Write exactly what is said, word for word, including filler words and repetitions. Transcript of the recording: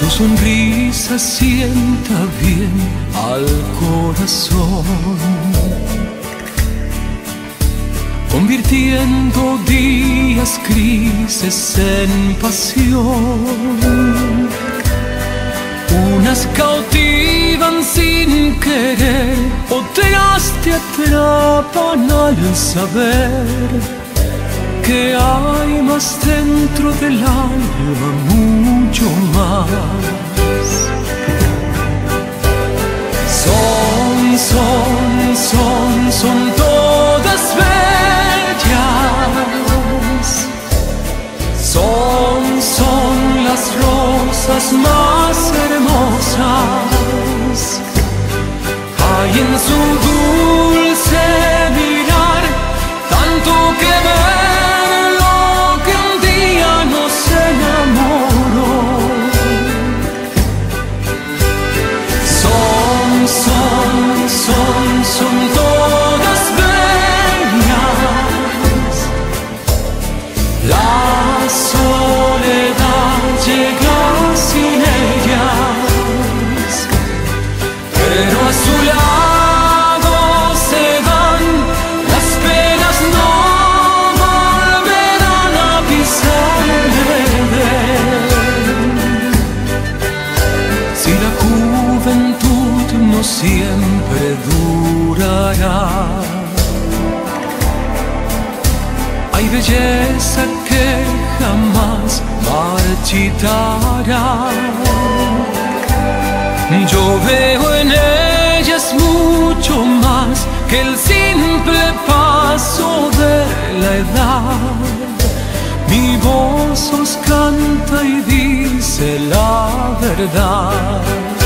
Su sonrisa sienta bien al corazón, convirtiendo días grises en pasión. Unas cautivan sin querer, otras te atrapan al saber que hay más dentro del alma, mucho más. Son, son, son, son todas bellas. Son, son las rosas más hermosas. Hay en su dulce mirar tanto que ver lo que un día nos enamoró. Son, son, son, son todas bellas. La soledad llega sin ellas, pero a su lado se van las penas, no volverán a pisarle. Si la juventud no siempre durará, hay belleza que jamás marchitará. Yo veo en ellas mucho más que el simple paso de la edad. Mi voz os canta y dice la verdad.